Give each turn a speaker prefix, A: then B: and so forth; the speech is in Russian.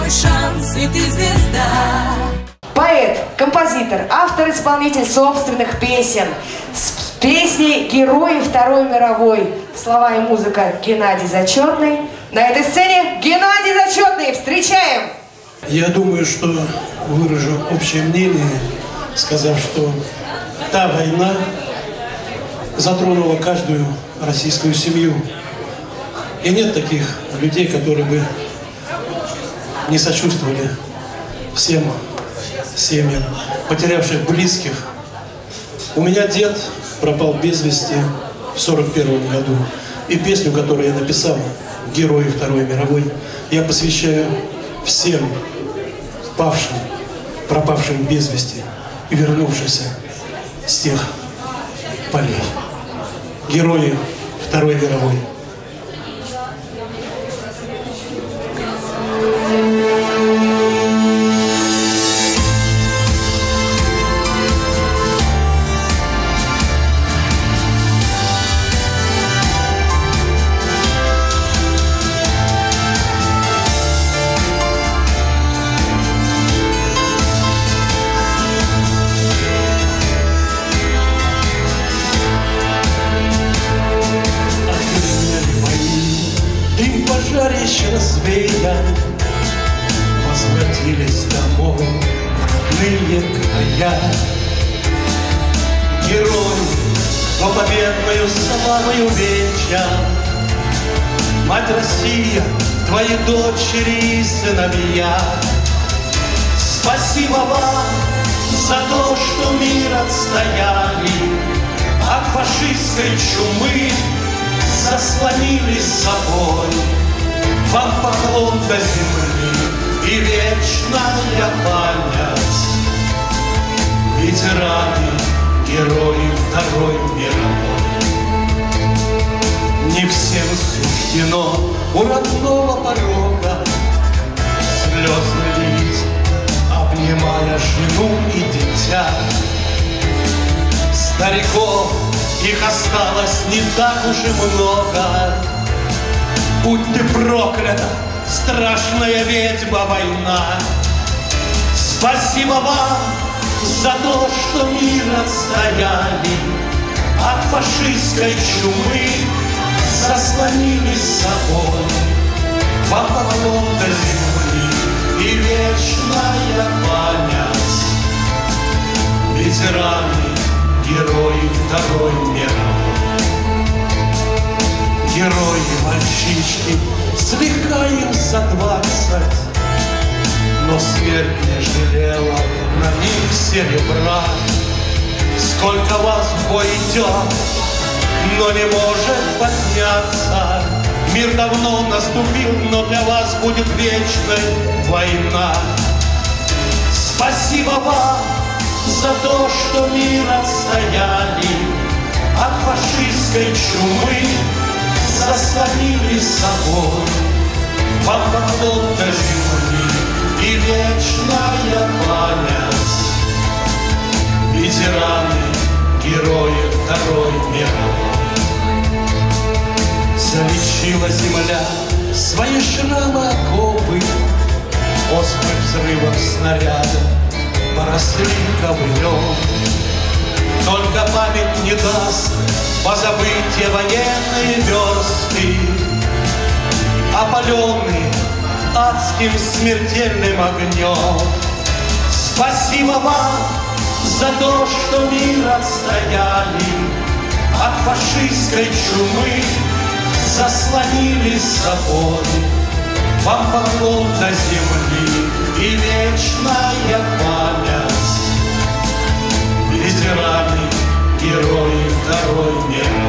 A: твой шанс, и ты звезда.
B: Поэт, композитор, автор-исполнитель собственных песен. С песней «Герои Второй мировой». Слова и музыка Геннадий Зачетный. На этой сцене Геннадий Зачетный. Встречаем!
C: Я думаю, что выражу общее мнение, сказав, что та война затронула каждую российскую семью. И нет таких людей, которые бы не сочувствовали всем семьям, потерявших близких. У меня дед пропал без вести в 1941 году. И песню, которую я написал, «Герои Второй мировой», я посвящаю всем павшим, пропавшим без вести и вернувшимся с тех полей. Герои Второй мировой. Пожарище развея, возвратились домой в родные края. Герой, кто победную славою вечен, мать Россия, твои дочери и сыновья. Спасибо вам за то, что мир отстояли от фашистской чумы, заслонили собой. Вам поклон до земли и вечная память. Ветераны, герои Второй мировой. Не всем суждено у родного порога слезы лить, обнимая жену и дитя. Стариков, их осталось не так уж и много. Будь ты проклята, страшная ведьма война. Спасибо вам за то, что мир отстояли от фашистской чумы, заслонили собой. Вам поклон до земли и вечная память. Ветераны, герои Второй мировой. Герои мальчишки, слегка им за 20, но смерть не жалела на них серебра. Сколько вас в бой идет, но не может подняться. Мир давно наступил, но для вас будет вечной война. Спасибо вам за то, что мир отстояли от фашистской чумы, заслонили собой. Вам поклон до земли и вечная память. Ветераны, герои Второй мировой. Залечила земля свои шрамы, окопы, после взрывов снарядов поросли ковылем. Только память не даст позабыть те военные версты, опаленные адским смертельным огнем. Спасибо вам за то, что мир отстояли от фашистской чумы, заслонили собой. Вам поклон до земли и вечная память. Ветераны, герои Второй мировой.